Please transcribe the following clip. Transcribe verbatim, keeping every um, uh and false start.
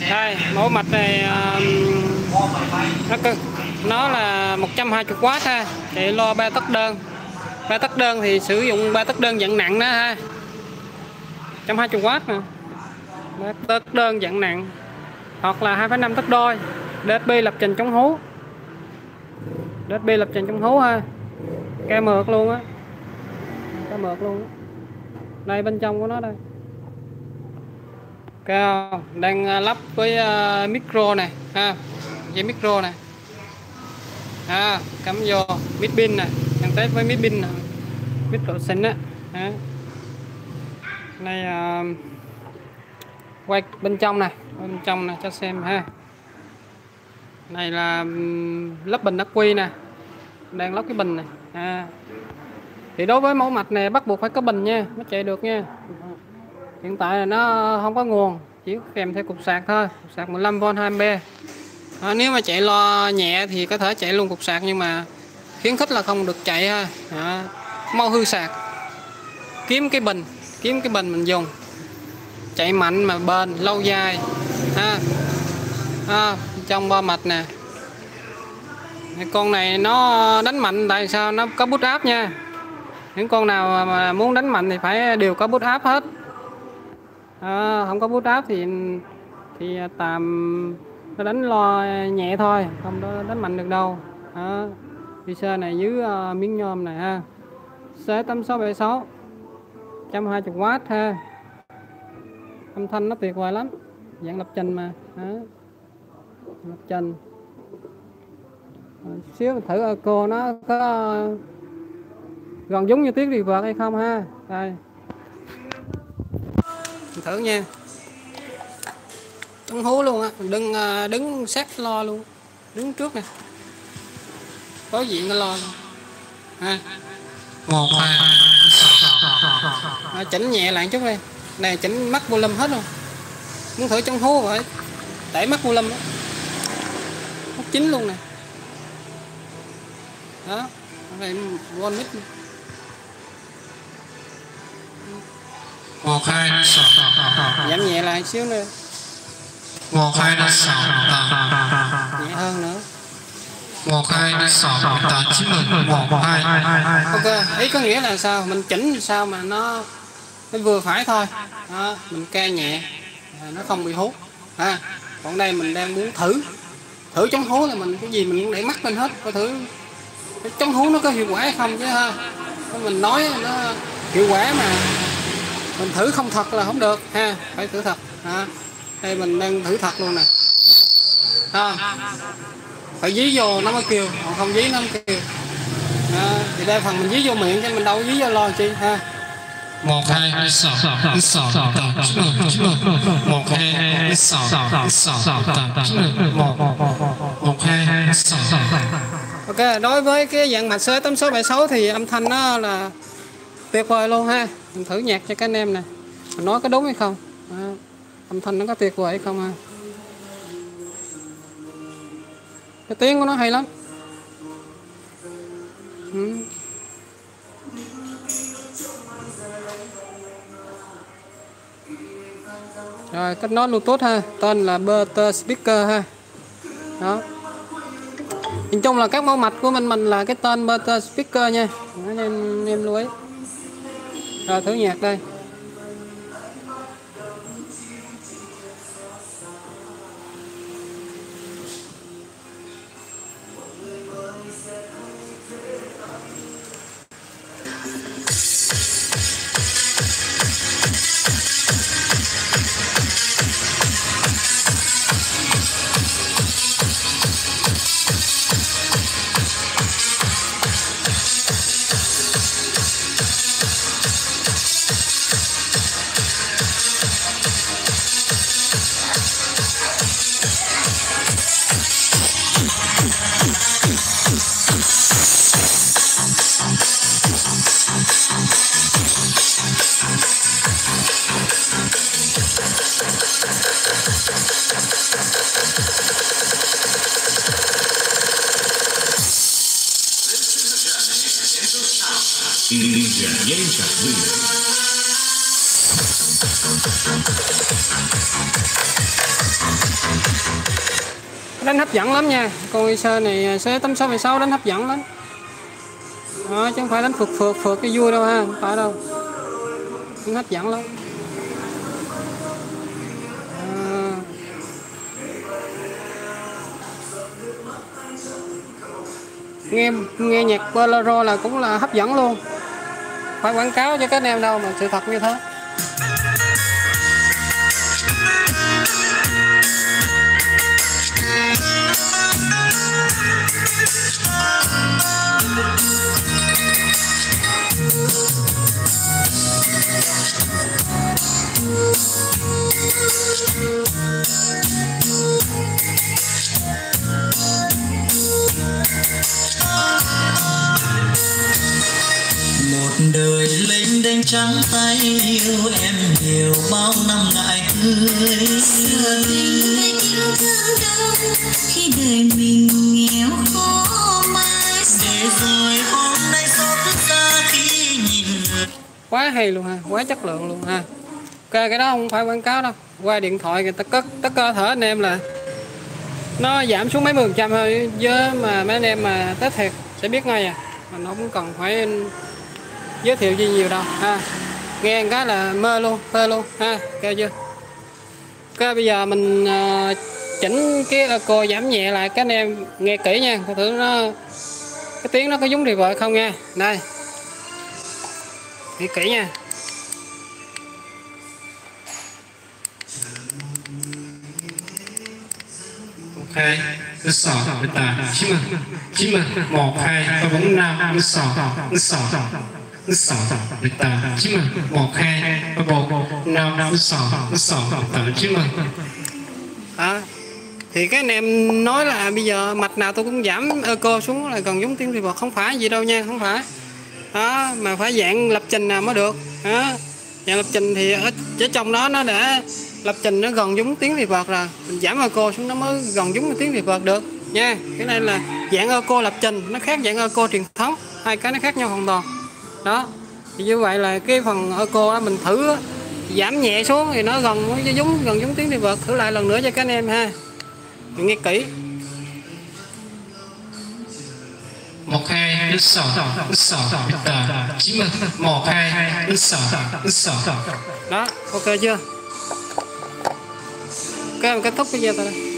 Đây, mẫu mạch này nó cực, nó là một trăm hai mươi oát ha, chạy lo ba tấc đơn. ba tấc đơn thì sử dụng ba tấc đơn dạng nặng đó ha. một trăm hai mươi oát nè. ba tấc đơn dạng nặng hoặc là hai phẩy năm tấc đôi. đê ét pê lập trình chống hú. đê ét pê lập trình chống hú ha. Ke mượt luôn á. Ke mượt luôn á. Đây bên trong của nó đây. Cao đang lắp với uh, micro này ha, dây micro này à, cắm vô mid pin nè, đang test với mid pin nè, mid độ xinh á. Này uh, quay bên trong này, bên trong này cho xem ha. Này là um, lắp bình ắc quy nè, đang lắp cái bình này à. Thì đối với mẫu mạch này bắt buộc phải có bình nha, mới chạy được nha. Hiện tại là nó không có nguồn, chỉ kèm theo cục sạc thôi, cục sạc mười lăm vôn hai am. À, nếu mà chạy lo nhẹ thì có thể chạy luôn cục sạc, nhưng mà khuyến khích là không được chạy ha. À, mau hư sạc. Kiếm cái bình, kiếm cái bình mình dùng. Chạy mạnh mà bền lâu dài ha. À, trong bo mạch nè. Con này nó đánh mạnh tại sao? Nó có bút áp nha. Những con nào mà muốn đánh mạnh thì phải đều có bút áp hết. À, không có bút áp thì thì tạm nó đánh lo nhẹ thôi, không có đánh mạnh được đâu. À, pizza này dưới uh, miếng nhôm này ha. C tám sáu bảy sáu một trăm hai mươi oát ha. Âm thanh nó tuyệt vời lắm, dạng lập trình mà. À, lập trình. À, xíu thử echo nó có gần giống như tiếng reverb hay không ha. Đây, thử nha. Chống hú luôn á, đừng đứng sát lo luôn, đứng trước nè, đối diện cái lo luôn ha. Một hai à, chỉnh nhẹ lại chút đi. Này chỉnh mắc volume hết rồi. Muốn thử chống hú phải đẩy mắc volume đó. Mắc chính luôn nè. Đó, này one mic. một hai Giảm nhẹ lại xíu nữa. một hai sáu Nhẹ hơn nữa. một hai sáu tám chín một hai. Ok, ý có nghĩa là sao? Mình chỉnh sao mà nó nó vừa phải thôi. Đó, mình ca nhẹ, nó không bị hút. À, còn đây mình đang muốn thử, thử chống hú là mình cái gì mình cũng để mắt lên hết, coi thử cái chống hú nó có hiệu quả hay không chứ ha. Mình nói nó hiệu quả mà mình thử không thật là không được ha, phải thử thật. À, đây mình đang thử thật luôn nè. À, phải dí vô nó mới kêu, còn không dí nó mới kêu. À, thì đa phần mình dí vô miệng chứ mình đâu dí vô lo chi ha. một hai sáu sáu tám một hai sáu sáu tám một một hai sáu. Ok, đối với cái dạng mạch C tám sáu bảy sáu thì âm thanh nó là tuyệt vời luôn ha. Mình thử nhạc cho các anh em nè, mình nói có đúng hay không. À, âm thanh nó có tuyệt vời hay không ha. Cái tiếng của nó hay lắm. Ừ. Rồi, kết nối Bluetooth ha, tên là Butter Speaker ha. Đó. Nhìn chung là các mẫu mạch của mình mình là cái tên Butter Speaker nha. Đó, em em lưu ý. Rồi thử nhạc đây. Inteligência Ruim. đánh hấp dẫn lắm nha. Con Acer này C tám sáu sáu đánh hấp dẫn lắm đó, chứ không phải đánh phượt phượt phượt cái vui đâu ha, không phải đâu, đánh hấp dẫn lắm. À. nghe nghe nhạc bolero là cũng là hấp dẫn luôn, phải quảng cáo cho các anh em đâu mà sự thật như thế. Một đời lính đánh trắng tay yêu em nhiều bao năm ngại cưới. Giờ tình hay yêu thương đâu khi đời mình nghèo khó mãi. Để rồi hôm nay xót xa khi nhìn người. Quá hay luôn ha, quá chất lượng luôn ha. Ok, cái đó không phải quảng cáo đâu, qua điện thoại người ta cất tất cơ thể anh em là nó giảm xuống mấy mươi phần trăm thôi, với mà mấy anh em mà tới thiệt sẽ biết ngay à, mà nó cũng cần phải giới thiệu gì nhiều đâu ha. Nghe một cái là mê luôn, phê luôn ha, ok chưa? Ok, bây giờ mình uh, chỉnh cái echo giảm nhẹ lại các anh em nghe kỹ nha, coi thử nó cái tiếng nó có giống điều vợ không nha. Đây, nghe kỹ nha. hai nó sọ nó tà chín mươi chín mươi một hai ba bốn năm nó sọ nó sọ nó sọ nó tà chín mươi một hai ba bốn năm nó sọ nó sọ nó tà chín mươi. À, thì cái anh em nói là bây giờ mạch nào tôi cũng giảm echo xuống là gần giống tiếng reverb, không phải gì đâu nha, không phải đó, mà phải dạng lập trình nào mới được đó. Dạng lập trình thì ở, ở trong đó nó đã lập trình nó gần giống tiếng reverb rồi, mình giảm echo xuống nó mới gần giống tiếng reverb được nha. Cái này là dạng echo lập trình, nó khác dạng echo truyền thống, hai cái nó khác nhau hoàn toàn đó. Thì như vậy là cái phần echo đó mình thử đó, giảm nhẹ xuống thì nó gần giống gần giống tiếng reverb. Thử lại lần nữa cho các anh em ha, mình nghe kỹ. một hai nó sọ nó sọ nó tà chín mươi một hai nó sọ nó sọ. Đó, ok chưa? Các em kết thúc video tại đây.